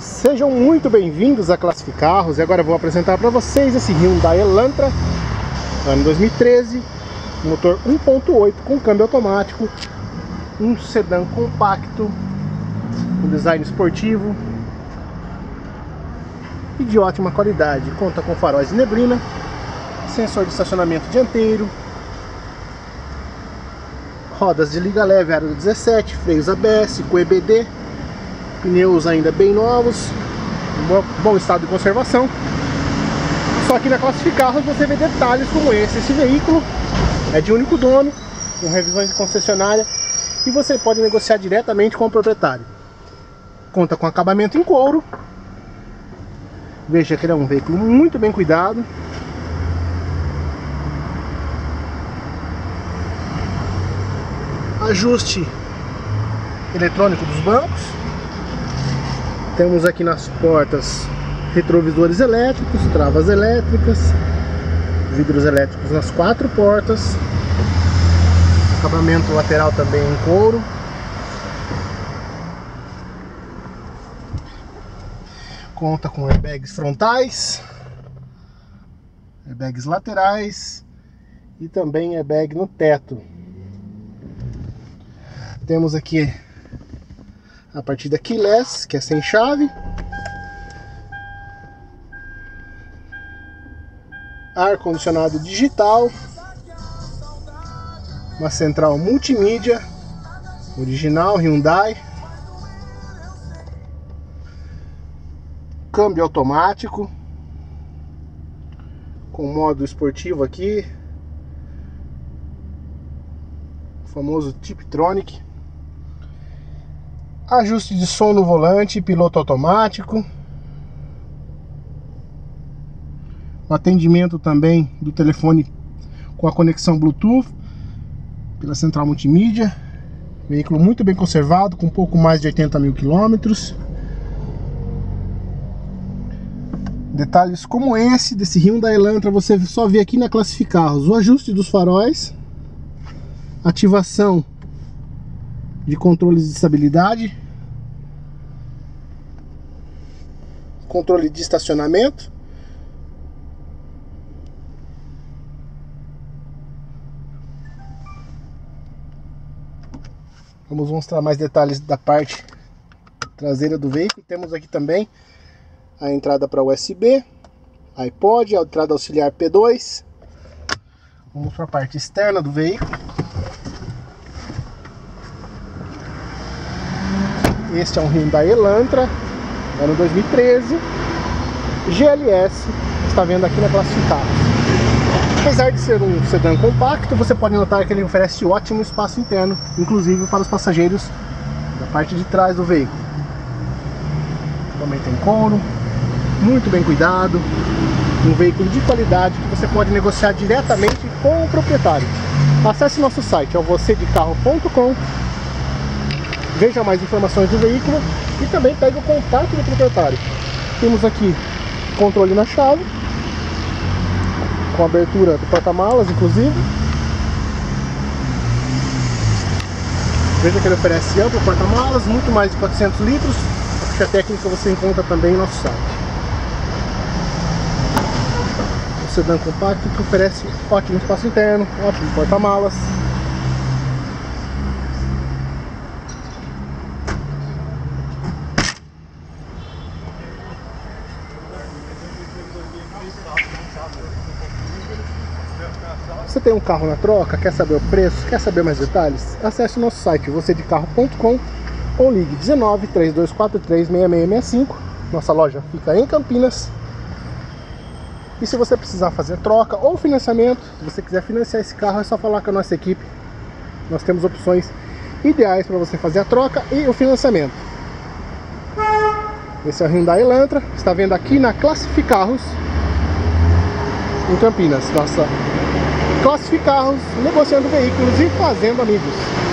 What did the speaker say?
Sejam muito bem-vindos a Classificarros. E agora eu vou apresentar para vocês esse Hyundai Elantra, ano 2013, motor 1.8 com câmbio automático, um sedã compacto, um design esportivo e de ótima qualidade. Conta com faróis de neblina, sensor de estacionamento dianteiro, rodas de liga leve aro 17, freios ABS com EBD, pneus ainda bem novos, em bom estado de conservação. Só que na Classificarros você vê detalhes como esse. Esse veículo é de único dono, com revisões de concessionária, e você pode negociar diretamente com o proprietário. Conta com acabamento em couro. Veja que ele é um veículo muito bem cuidado. Ajuste eletrônico dos bancos. Temos aqui nas portas retrovisores elétricos, travas elétricas, vidros elétricos nas 4 portas, acabamento lateral também em couro. Conta com airbags frontais, airbags laterais e também airbag no teto. Temos aqui a partida keyless, que é sem chave, ar condicionado digital, uma central multimídia original Hyundai, câmbio automático com modo esportivo aqui, o famoso Tiptronic. Ajuste de som no volante, piloto automático, o atendimento também do telefone com a conexão Bluetooth pela central multimídia. Veículo muito bem conservado, com pouco mais de 80 mil quilômetros. Detalhes como esse desse Hyundai Elantra você só vê aqui na Classificarros. O ajuste dos faróis, ativação de controles de estabilidade, controle de estacionamento, vamos mostrar mais detalhes da parte traseira do veículo. Temos aqui também a entrada para USB, iPod, a entrada auxiliar P2. Vamos para a parte externa do veículo. Este é um Hyundai Elantra, ano 2013, GLS, está vendo aqui na Classificarros. Apesar de ser um sedã compacto, você pode notar que ele oferece ótimo espaço interno, inclusive para os passageiros da parte de trás do veículo. Também tem couro, muito bem cuidado, um veículo de qualidade que você pode negociar diretamente com o proprietário. Acesse nosso site, é o vocêdecarro.com. Veja mais informações do veículo e também pegue o contato do proprietário. Temos aqui controle na chave, com abertura do porta-malas inclusive. Veja que ele oferece amplo porta-malas, muito mais de 400 litros. A ficha técnica você encontra também no nosso site. Um sedã compacto que oferece ótimo espaço interno, ótimo porta-malas. Você tem um carro na troca, quer saber o preço, quer saber mais detalhes? Acesse o nosso site vocêdecarro.com ou ligue 19 3243 6665. Nossa loja fica em Campinas. E se você precisar fazer troca ou financiamento, se você quiser financiar esse carro, é só falar com a nossa equipe. Nós temos opções ideais para você fazer a troca e o financiamento. Esse é o Hyundai Elantra, está vendo aqui na Classificarros em Campinas. Nossa Classificarros, negociando veículos e fazendo amigos.